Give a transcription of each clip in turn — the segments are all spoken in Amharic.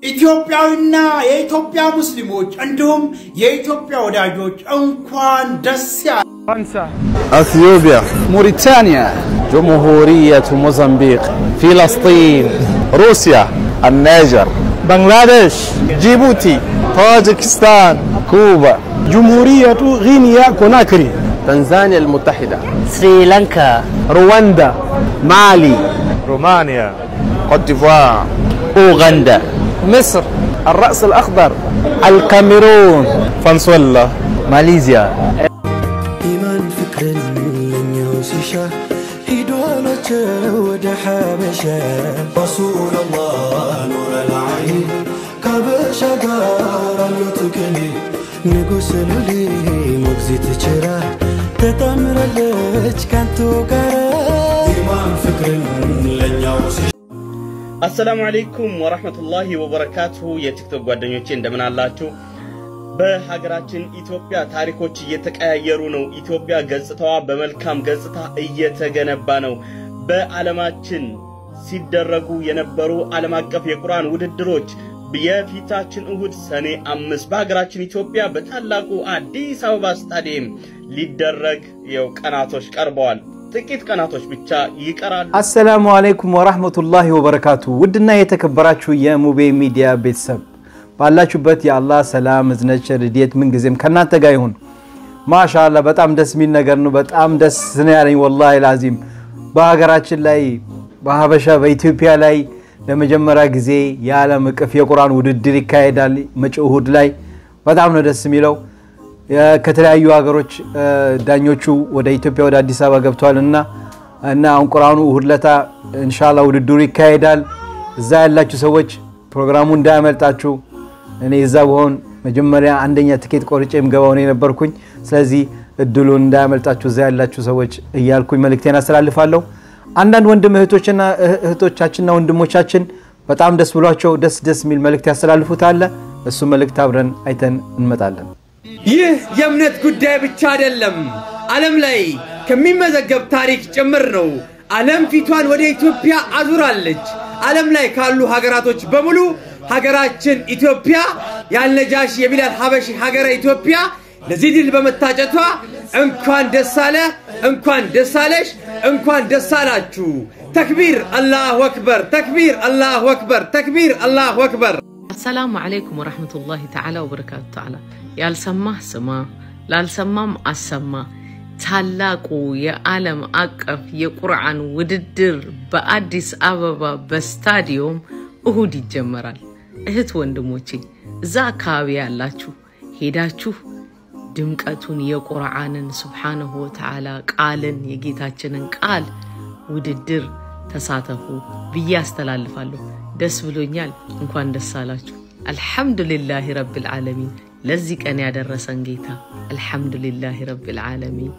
ኢትዮጵያውና የኢትዮጵያ ሙስሊሞች እንዲሁም የኢትዮጵያ ወዳጆች እንኳን ደስ ያላችሁ። فرنسا اثيوبيا موريتانيا جمهورية موزمبيق فلسطين روسيا النيجر بنغلاديش جيبوتي طاجكستان كوبا جمهورية غينيا كوناكري تنزانيا المتحدة سريلانكا رواندا مالي رومانيا كوت ديفوار أوغندا مصر الرأس الأخضر الكاميرون فنزويلا ماليزيا إيمان فكر لن يوسشا هدوالك ودحابشا رسول الله نور العين كابشا قارا يتكني نقسل لي مغزيت شرا تتامر لك كانتو قارا إيمان فكر لن يوسشا السلام عليكم ورحمة الله وبركاته يا تيكتوك ጓደኞቼ እንደምን አላችሁ በሀገራችን ኢትዮጵያ ታሪኮች እየተቀያየሩ ነው ኢትዮጵያ ገጽታዋ በመልካም ገጽታ እየተገነባ ነው በዓለማችን ሲደረጉ የነበሩ ዓለም አቀፍ የቁርአን ውድድሮች በየፊታችን እሁድ ሰኔ 5 በሀገራችን ኢትዮጵያ በታላቁ አዲስ አበባ ስታዲየም ሊደረግ ቀናቶች ቀርበዋል ጥቂት ቀናቶች ብቻ ይቀራሉ السلام عليكم ورحمة الله وبركاته ውድና የተከበራችሁ የሙቤ ሚዲያ ቤተሰብ ባላችሁበት ያአላህ ሰላም እዝነት ቸርዲየት ምን ጊዜም ከናንተ ጋር ይሁን ማሻአላ በጣም ደስ የሚል ነገር ነው በጣም ደስ ነው ያለኝ والله العظيم በሀገራችን ላይ በሀበሻ በኢትዮጵያ ላይ ለመጀመሪያ ጊዜ የዓለም አቀፍ የቁርአን ውድድር ይካሄዳል መጪው እሁድ ላይ በጣም ነው ደስ የሚለው ከተለያዩ ሀገሮች ዳኞቹ ወደ ኢትዮጵያ ወደ አዲስ አበባ ገብተዋልና እና አሁን ቁርአኑ እሁድ ለታ ኢንሻአላህ ውድድሩ ይካሄዳል እዛ ያላችሁ ሰዎች ፕሮግራሙ እንዳያመልጣችሁ እኔ እዛ በሆን መጀመሪያ አንደኛ ትኬት ቆርጬም ገባው ነው ነበርኩኝ ስለዚህ እድሉን እንዳያመልጣችሁ እዛ ያላችሁ ሰዎች እያልኩኝ መልእክቴን አስተላልፋለሁ አንዳንድ ወንድም እህቶቻችንና ወንድሞቻችን በጣም ደስ ብሏቸው ደስ ሚል መልእክት ያስተላልፉታል እሱ መልእክት አብረን አይተን እንመጣለን ይህ የእምነት ጉዳይ ብቻ አይደለም ዓለም ላይ ከሚመዘገብ ታሪክ ጭምር ነው ዓለም ፊቷን ወደ ኢትዮጵያ አዙራለች ዓለም ላይ ካሉ ሀገራቶች በሙሉ ሀገራችን ኢትዮጵያ ያልነጃሽ የቢላል ሐበሺ ሀገረ ኢትዮጵያ ለዚህ ድል በመታጨቷ እንኳን ደስ አለ እንኳን ደስ አለሽ እንኳን ደስ አላችሁ ተክቢር አላሁ አክበር ተክቢር አላሁ አክበር ተክቢር አላሁ አክበር السلام عليكم ورحمة الله تعالى وبركاته تعالى ያልሰማህ ስማ ላልሰማም አሰማ ታላቁ የዓለም አቀፍ የቁርአን ውድድር በአዲስ አበባ በስታዲየም እሁድ ይጀመራል እህት ወንድሞቼ እዛ አካባቢ ያላችሁ ሄዳችሁ ድምቀቱን የቁርአንን ሱብሃነሁ ወተዓላ ቃልን የጌታችንን ቃል ውድድር ተሳተፉ በያስተላልፋለሁ ደስ ብሎኛል እንኳን ደስ አላችሁ አልহামዱሊላሂ ረብል ዓለሚን ለዚህ ቀን ያደረሰን ጌታ አልহামዱሊላሂ ረብል ዓለሚን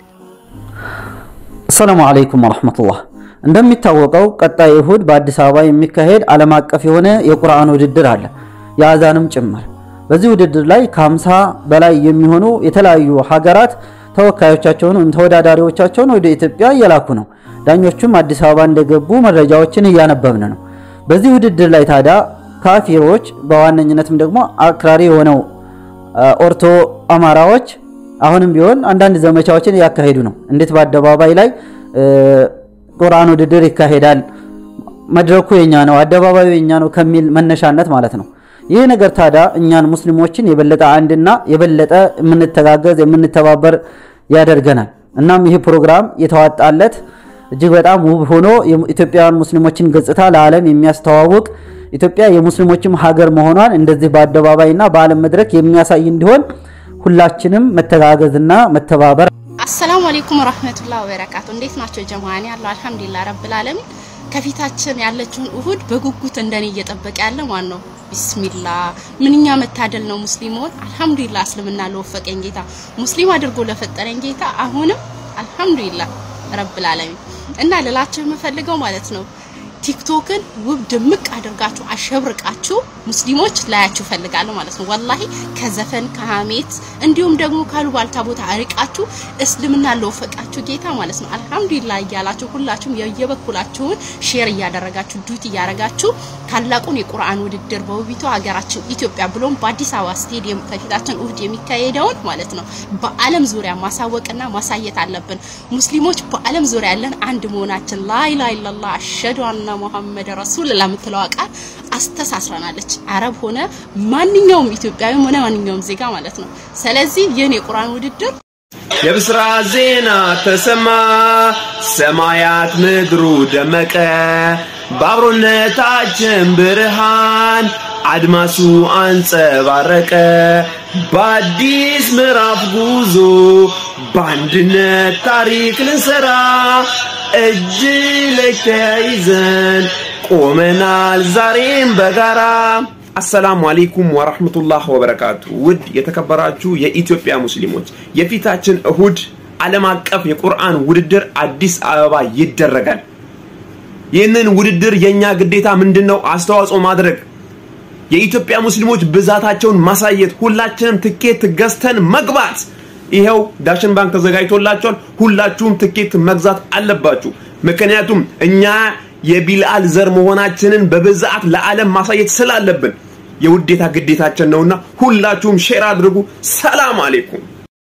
السلام عليكم ورحمة الله እንደሚታወቀው ቀጣይ እሁድ በአዲስ አበባ የሚካሄድ ዓለም አቀፍ የሆነ የቁርአን ውድድር አለ ያዛንም ጭምር በዚህ ውድድር ላይ ከ50 በላይ የሚሆኑ የተለያዩ ሀገራት ተወካዮቻቸውን ተወዳዳሪዎቻቸውን ወደ ኢትዮጵያ እየላኩ ነው ዳኞቹም አዲስ አበባ እንደገቡ መረጃዎችን እያነበብን ነው በዚህ ውድድር ላይ ታዲያ ካፊሮች በዋነኝነትም ደግሞ አክራሪ የሆነው ኦርቶ አማራዎች አሁንም ቢሆን አንዳንድ ዘመቻዎችን ያካሄዱ ነው እንዴት በአደባባይ ላይ ቁርአን ውድድር ይካሄዳል መድረኩ የኛ ነው አደባባዩ የኛ ነው ከሚል መነሻነት ማለት ነው ይሄ ነገር ታዲያ እኛን ሙስሊሞችን የበለጠ አንድና የበለጠ የምንተጋገዝ የምንተባበር ያደርገናል እናም ይሄ ፕሮግራም የተዋጣለት እጅግ በጣም ውብ ሆኖ የኢትዮጵያውያን ሙስሊሞችን ገጽታ ለዓለም የሚያስተዋውቅ ኢትዮጵያ የሙስሊሞችም ሀገር መሆኗን እንደዚህ በአደባባይና በዓለም መድረክ የሚያሳይ እንዲሆን ሁላችንም መተጋገዝና መተባበር السلام عليكم ورحمة الله وبركاته እንዴት ናችሁ ጀማዓኒ አላህ አልহামዱሊላህ ረብል ዓለሚን ከፊታችን ያለችውን እሁድ በጉጉት እንደኔ እየጠበቀ ያለ ማን ነው ቢስሚላህ ምንኛ መታደል ነው ሙስሊሞን አልহামዱሊላህ እስልምና ለወፈቀኝ ጌታ ሙስሊም አድርጎ ለፈጠረኝ ጌታ አሁንም አልহামዱሊላህ ረብል ዓለሚን እና ለላችሁ የምፈልገው ማለት ነው ቲክቶክን ውብ ድምቅ አድርጋችሁ አሸብርቃችሁ ሙስሊሞች ላያችሁ ፈልጋለሁ ማለት ነው والله ከዘፈን ከሐሜት እንዲሁም ደግሞ ካሉባልታ ቦታ አርቃችሁ እስልምና ለወፈቃችሁ ጌታ ማለት ነው አልহামዱሊላህ ያላችሁ ሁላችሁም የየበኩላችሁን ሼር ያደረጋችሁ ዱት ያረጋችሁ ታላቁን የቁርአን ውድድር በውቢቷ ሀገራችን ኢትዮጵያ ብሎም በአዲስ አበባ ስቴዲየም ከፊታችን እሁድ የሚካሄደውን ማለት ነው በዓለም ዙሪያ ማሳወቅና ማሳየት አለብን። ሙስሊሞች በዓለም ዙሪያ ያለን አንድ መሆናችን ላኢላሃ ኢላላህ አሽሀዱ አነ ሙሐመድ ረሱሉላህ የምትለው ቃል አስተሳስረናለች። አረብ ሆነ ማንኛውም ኢትዮጵያዊ ሆነ ማንኛውም ዜጋ ማለት ነው። ስለዚህ ይህን የቁርአን ውድድር የብስራት ዜና ተሰማ ሰማያት ምድሩ ደመቀ ባብሮነታችን ብርሃን አድማሱ አንጸባረቀ በአዲስ ምዕራፍ ጉዞ በአንድነት ታሪክ ልንሰራ እጅ ለእጅ ተያይዘን ቆመናል ዛሬም በጋራ። السلام عليكم ورحمة الله وبركاته ود يتكبراتو يا إثيوبيا مسلمون يفيتاچن እሁድ ዓለም አቀፍ የቁርአን ውድድር አዲስ አበባ ይደረጋል። ይህንን ውድድር የኛ ግዴታ ምንድነው? አስተዋጽኦ ማድረግ፣ የኢትዮጵያ ሙስሊሞች ብዛታቸውን ማሳየት፣ ሁላችንም ትኬት ገዝተን መግባት። ይሄው ዳሽን ባንክ ተዘጋጅቶላችኋል። ሁላችሁም ትኬት መግዛት አለባችሁ። ምክንያቱም እኛ የቢልአል ዘር መሆናችንን በብዛት ለዓለም ማሳየት ስላለብን የውዴታ ግዴታችን ነውና ሁላችሁም ሼር አድርጉ። ሰላም አለይኩም።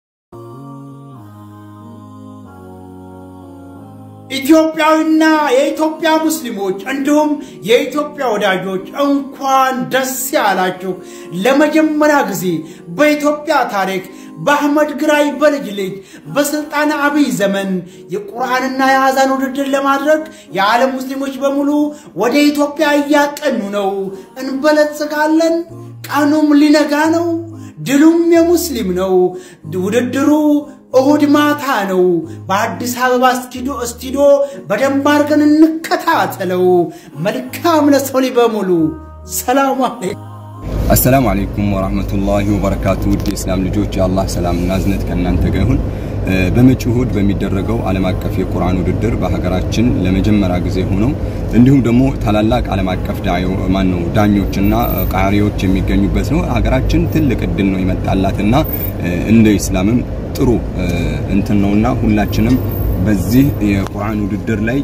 ኢትዮጵያውና የኢትዮጵያ ሙስሊሞች እንዲሁም የኢትዮጵያ ወዳጆች እንኳን ደስ ያላችሁ። ለመጀመሪያ ጊዜ በኢትዮጵያ ታሪክ በአህመድ ግራኝ በልጅ ልጅ በስልጣን አብይ ዘመን የቁርአንና የአዛን ውድድር ለማድረግ የዓለም ሙስሊሞች በሙሉ ወደ ኢትዮጵያ እያቀኑ ነው። እንበለጽጋለን። ቀኑም ሊነጋ ነው። ድሉም የሙስሊም ነው። ውድድሩ እሁድ ማታ ነው። በአዲስ አበባ ስቱዲዮ በደንብ አድርገን እንከታተለው። መልካም ለሰው በሙሉ። ሰላም አለይኩም። السلام عليكم ورحمة الله وبركاته ودي إسلام لجوج الله سلام نازنت كنان تجاهون بمجهود بميدرجوا على مكة في القرآن ودر بحجراتشن لمجمع عجزه هنا عندهم دمو تلالاك على مكة دايو مانو دانيو جنا قاريو جمي جنيو بسنو حجراتشن تلك الدنيا يمتعلاتنا إن الإسلام ترو انتنونا ሁላችንም በዚህ የቁርአን ውድድር ላይ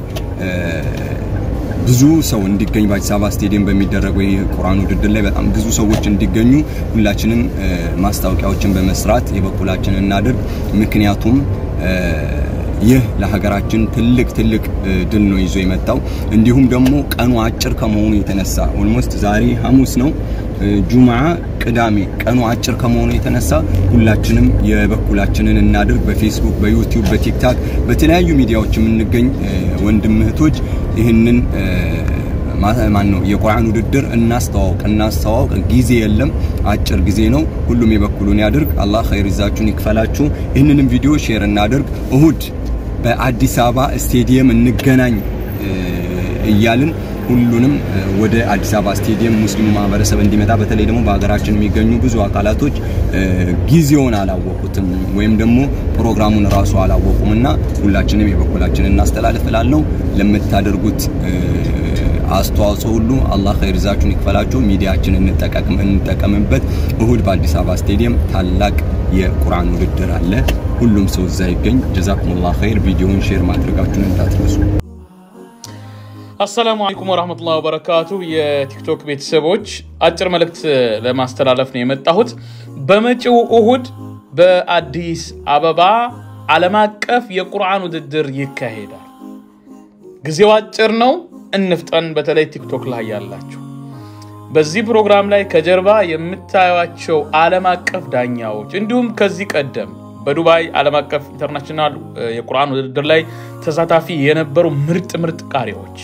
ብዙ ሰው እንዲገኝ በአዲስ አበባ ስቴዲየም በሚደረገው የቁርአን ውድድር ላይ በጣም ብዙ ሰዎች እንዲገኙ ሁላችንም ማስታወቂያዎችን በመስራት የበኩላችንን እናድርግ። ምክንያቱም ይህ ለሀገራችን ትልቅ ድል ነው ይዞ የመጣው። እንዲሁም ደግሞ ቀኑ አጭር ከመሆኑ የተነሳ ኦልሞስት ዛሬ ሐሙስ ነው፣ ጁምዓ ቅዳሜ ቀኑ አጭር ከመሆኑ የተነሳ ሁላችንም የበኩላችንን እናድርግ። በፌስቡክ፣ በዩቲዩብ፣ በቲክታክ በተለያዩ ሚዲያዎች የምንገኝ ወንድም እህቶች ይህንን ማነው የቁርአን ውድድር እናስተዋውቅ። ጊዜ የለም፣ አጭር ጊዜ ነው። ሁሉም የበኩሉን ያድርግ። አላህ ኸይር ይዛችሁን ይክፈላችሁ። ይህንንም ቪዲዮ ሼር እናድርግ። እሁድ በአዲስ አበባ ስቴዲየም እንገናኝ እያልን ሁሉንም ወደ አዲስ አበባ ስቴዲየም ሙስሊሙ ማህበረሰብ እንዲመጣ በተለይ ደግሞ በአገራችን የሚገኙ ብዙ አካላቶች ጊዜውን አላወቁትም ወይም ደግሞ ፕሮግራሙን ራሱ አላወቁምና ሁላችንም የበኩላችንን እናስተላልፋለን። ለምታደርጉት አስተዋጽኦ ሁሉ አላህ ኸይር ይዛችሁን ይክፈላችሁ። ሚዲያችንን እንጠቀምበት። እሁድ በአዲስ አበባ ስቴዲየም ታላቅ የቁርአን ውድድር አለ። ሁሉም ሰው እዛ ይገኝ። ጀዛኩሙላህ ኸይር። ቪዲዮውን ሼር ማድረጋችሁን እንዳትረሱ። السلام عليكم ورحمة الله وبركاته يا تيك توك ቤተሰቦች አጭር መልእክት ለማስተላለፍ ነው የመጣሁት። በመጪው እሁድ በአዲስ አበባ ዓለም አቀፍ የቁርአን ውድድር ይካሄዳል። ጊዜው አጭር ነው፣ እንፍጠን። በተለይ ቲክቶክ ላይ ያላችሁ በዚህ ፕሮግራም ላይ ከጀርባ የምታዩዋቸው ዓለም አቀፍ ዳኛዎች እንዲሁም ከዚህ ቀደም በዱባይ ዓለም አቀፍ ኢንተርናሽናል የቁርአን ውድድር ላይ ተሳታፊ የነበሩ ምርጥ ቃሪዎች፣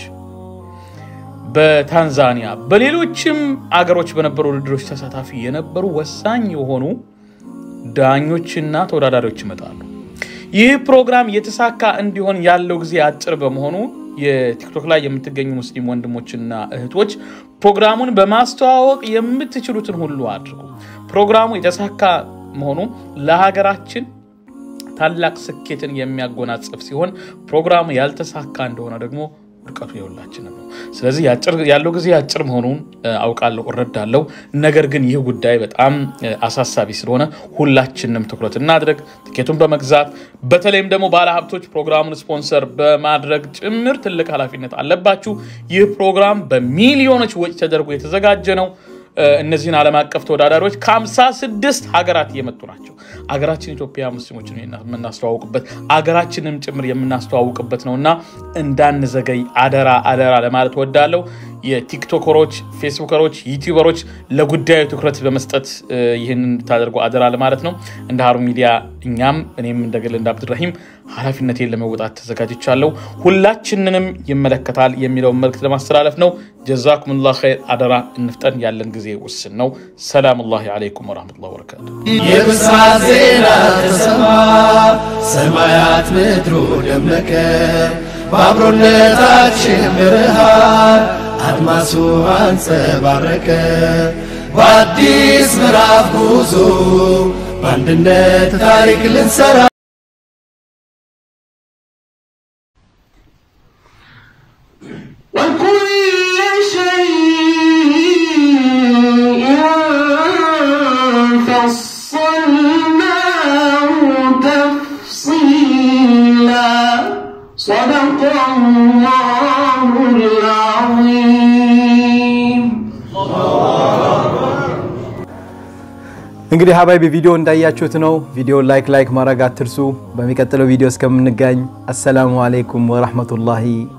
በታንዛኒያ በሌሎችም አገሮች በነበሩ ውድድሮች ተሳታፊ የነበሩ ወሳኝ የሆኑ ዳኞችና ተወዳዳሪዎች ይመጣሉ። ይህ ፕሮግራም የተሳካ እንዲሆን ያለው ጊዜ አጭር በመሆኑ የቲክቶክ ላይ የምትገኙ ሙስሊም ወንድሞችና እህቶች ፕሮግራሙን በማስተዋወቅ የምትችሉትን ሁሉ አድርጉ። ፕሮግራሙ የተሳካ መሆኑ ለሀገራችን ታላቅ ስኬትን የሚያጎናጽፍ ሲሆን ፕሮግራሙ ያልተሳካ እንደሆነ ደግሞ ርቀቱ የሁላችንም ነው ስለዚህ ያለው ጊዜ ያጭር መሆኑን አውቃለሁ እረዳለሁ ነገር ግን ይህ ጉዳይ በጣም አሳሳቢ ስለሆነ ሁላችንም ትኩረት እናድርግ ትኬቱን በመግዛት በተለይም ደግሞ ባለ ሀብቶች ፕሮግራሙን ስፖንሰር በማድረግ ጭምር ትልቅ ኃላፊነት አለባችሁ ይህ ፕሮግራም በሚሊዮኖች ወጪ ተደርጎ የተዘጋጀ ነው እነዚህን ዓለም አቀፍ ተወዳዳሪዎች ከ56 ሀገራት የመጡ ናቸው አገራችን ኢትዮጵያ ሙስሊሞችን የምናስተዋውቅበት አገራችንም ጭምር የምናስተዋውቅበት ነውና እንዳንዘገይ አደራ ለማለት ወዳለው የቲክቶከሮች ፌስቡከሮች ዩቲዩበሮች ለጉዳዩ ትኩረት በመስጠት ይሄንን ታደርጉ አደራ ለማለት ነው እንደ ሃሩን ሚዲያ እኔም እንደገለ እንደ አብዱራሂም ኃላፊነቴን ለመወጣት ተዘጋጅቻለሁ ሁላችንንም ይመለከታል የሚለው መልእክት ለማስተላለፍ ነው ጀዛኩሙላህ ኸይር አደራ እንፍጠን ያለን ጊዜ ውስን ነው ሰላሙላሂ አለይኩም ወራህመቱላሂ ወበረካቱ የብስራት ዜና ተሰማ ሰማያት ምድሩ ደመቀ ባብሮነታችን ብርሃን አድማሱ አንጸባረቀ በአዲስ ምዕራፍ ጉዞ በአንድነት ታሪክ ልንሰራ صدق الله العظيم እንግዲህ ሀባይቢ ቪዲዮ እንዳያችሁት ነው ቪዲዮ ላይክ ማድረግ አትርሱ በሚቀጥለው ቪዲዮ እስከምንገናኝ አሰላሙ አለይኩም ወራህመቱላሂ